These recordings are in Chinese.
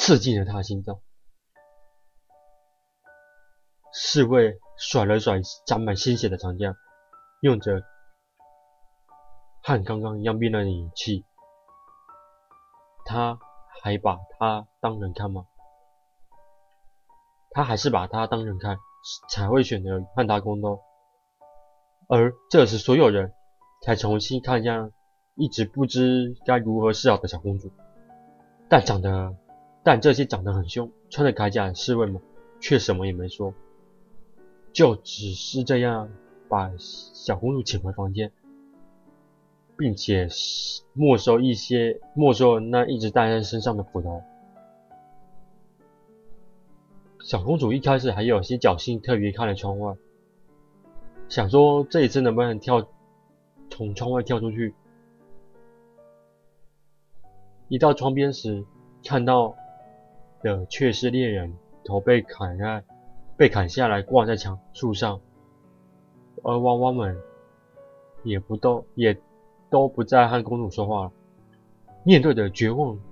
刺进了他的心脏。侍卫甩了甩沾满鲜血的长枪，用着和刚刚一样冰冷的语气：“他还把他当人看吗？他还是把他当人看，才会选择和他宫斗。而这时，所有人才重新看向一直不知该如何是好的小公主。但这些长得很凶、穿着铠甲的侍卫们却什么也没说，就只是这样把小公主请回房间，并且没收那一直戴在身上的斧头。小公主一开始还有些侥幸，特别看了窗外，想说这一次能不能从窗外跳出去。一到窗边时，看到的却是猎人头被砍下来挂在树上，而娃娃们也都不再和公主说话了。面对着绝望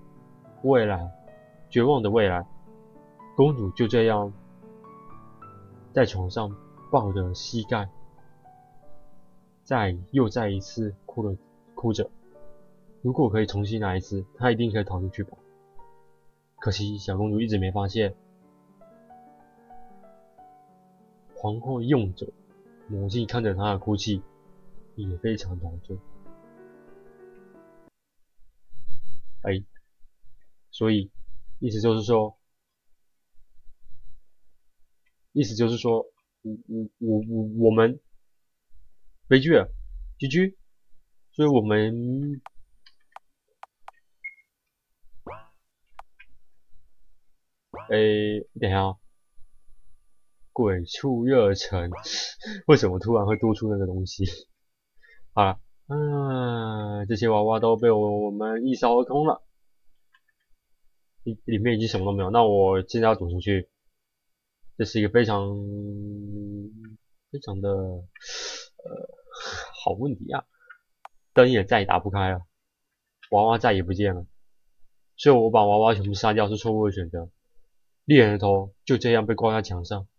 的未来，公主就这样在床上抱着膝盖，再一次哭着。如果可以重新来一次，她一定可以逃出去吧。可惜小公主一直没发现，皇后用着魔镜看着她的哭泣，也非常陶醉。所以意思就是说，我们悲剧了，GG。所以我们等一下哦，鬼畜热忱，为什么突然会多出那个东西？好了，这些娃娃都被我们一扫而空了，里面已经什么都没有。那我现在要走出去，这是一个非常的好问题啊！灯也再也打不开了，娃娃再也不见了，所以我把娃娃全部杀掉是错误的选择。猎人的头就这样被挂在墙上。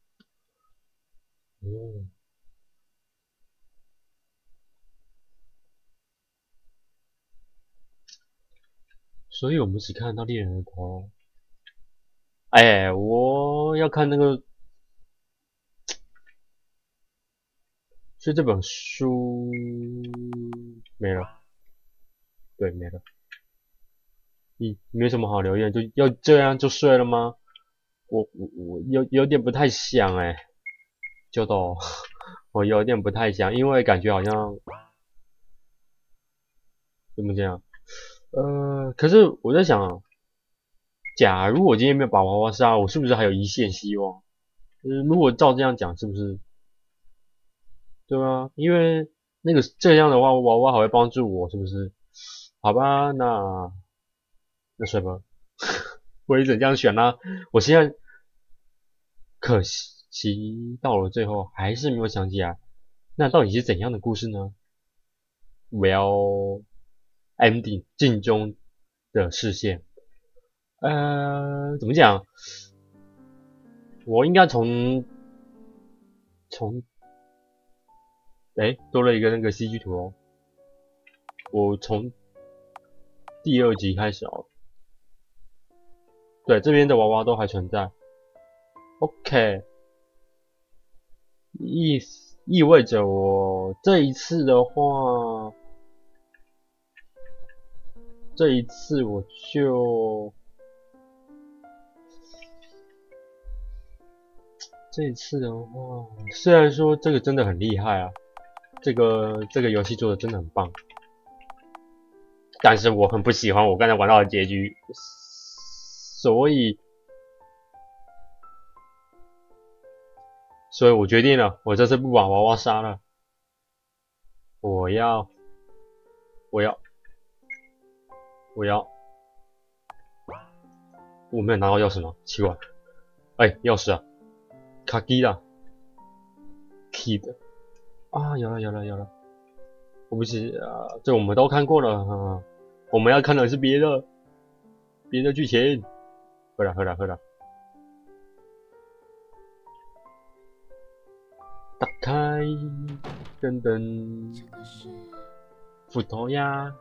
所以我们只看到猎人的头。我要看那个，所以这本书没了，对，没了。没什么好留言，就要这样就睡了吗？我有点不太想就都我有点不太想，因为感觉好像怎么讲？可是我在想，假如我今天没有把娃娃杀，我是不是还有一线希望？如果照这样讲，是不是？对啊，因为这样的话，娃娃还会帮助我，是不是？好吧，那睡吧。我也只能这样选啦。我现在可惜到了最后还是没有想起来，那到底是怎样的故事呢 ？Well ending 镜中的视线，怎么讲？我应该从多了一个那个 CG 图哦。我从第2集开始哦。对，这边的娃娃都还存在。OK， 意味着我这一次的话，我就虽然说这个真的很厉害啊，这个游戏做的真的很棒，但是我很不喜欢我刚才玩到的结局，所以我决定了，我这次不把娃娃杀了，我要，我没有拿到钥匙吗？奇怪，钥匙啊，卡基啦 ，key 啊，有了，我不是这我们都看过了，我们要看的是别的剧情， 喝了喝了喝了。打开，噔噔，斧头呀，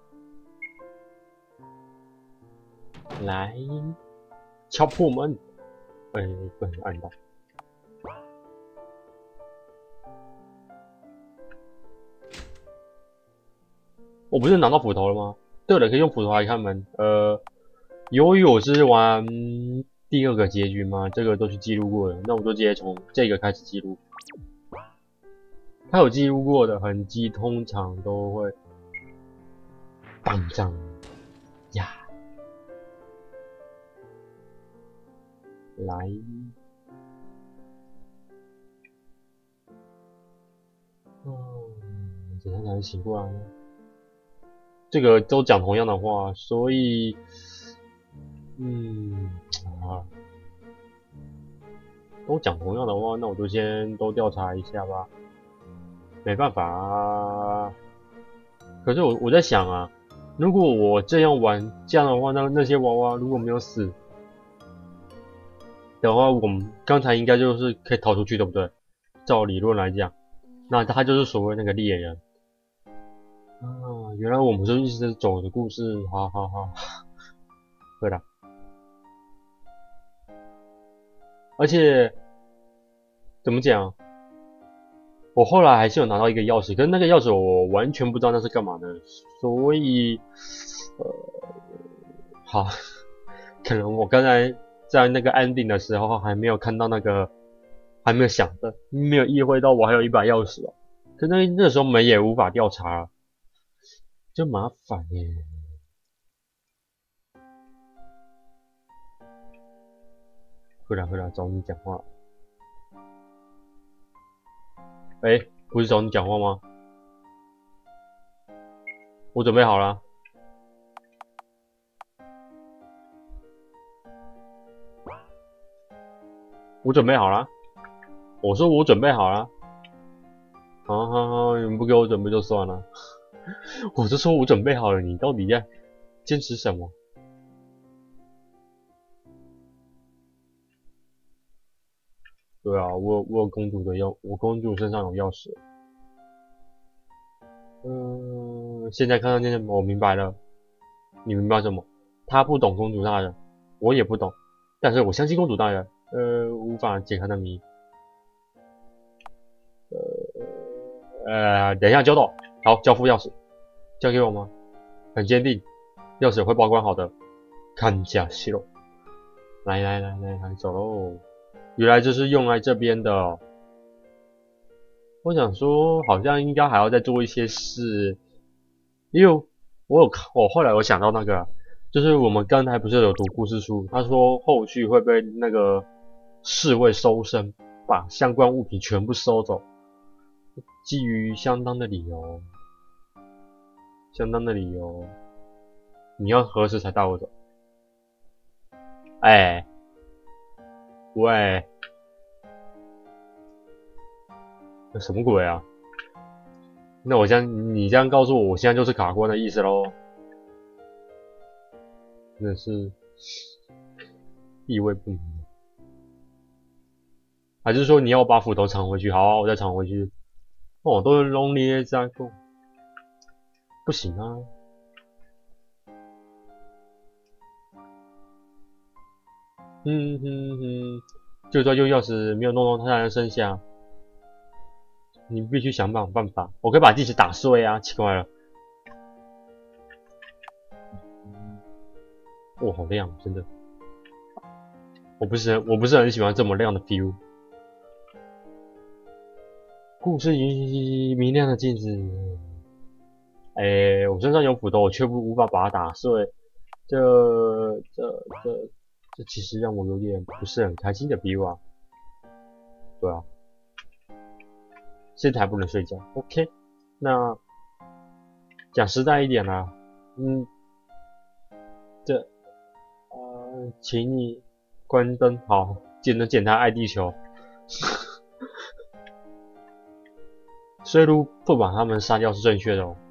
来，敲破门。哎，不能按到。我不是拿到斧头了吗？对了，可以用斧头来开门。由于我是玩第2个结局嘛，这个都是记录过的，那我就直接从这个开始记录。他有记录过的痕迹，通常都会当上呀，来，怎样才能醒过来呢？这个都讲同样的话，所以，都讲同样的话，那我就先都调查一下吧。没办法啊。可是我在想啊，如果我这样玩这样的话，那些娃娃如果没有死的话，我们刚才应该就是可以逃出去，对不对？照理论来讲，那他就是所谓那个猎人。啊，原来我们就一直走的故事，好好好，对的。而且怎么讲？我后来还是有拿到一个钥匙，可是那个钥匙我完全不知道那是干嘛的，所以，好，可能我刚才在那个安定的时候还没有看到那个，还没有想的，没有意会到我还有一把钥匙哦。可那时候门也无法调查了，就麻烦耶。喝了，找你讲话。不是找你讲话吗？我准备好了。我准备好了。我说我准备好了。好，你们不给我准备就算了。我就说我准备好了，你到底在坚持什么？对啊，我有公主的我公主身上有钥匙。现在看到那我明白了。你明白什么？他不懂公主大人，我也不懂，但是我相信公主大人。无法解开的谜。等一下交到，好，交付钥匙，交给我吗？很坚定，钥匙会保管好的。看下去喽，来，走喽。原来这是用来这边的哦。我想说，好像应该还要再做一些事，因为我后来有想到那个，就是我们刚才不是有读故事书，他说后续会被那个侍卫搜身，把相关物品全部收走，基于相当的理由，你要何时才带我走？喂，这什么鬼啊？那你这样告诉我，我现在就是卡关的意思咯。真的是意味不明。还是说你要我把斧头藏回去？好，我再藏回去。哦，都是 lonely 在够，不行啊。就算用钥匙没有弄到他的身下，你必须想办法。我可以把地址打碎啊！奇怪了。哇，好亮，真的。我不是很喜欢这么亮的 feel。故事明亮的镜子。我身上有斧头，我却无法把它打碎。这其实让我有点不是很开心的 feel 啊。对啊。现在还不能睡觉。OK， 那讲实在一点啦，请你关灯，好，检查爱地球。所以如不把他们杀掉是正确的哦。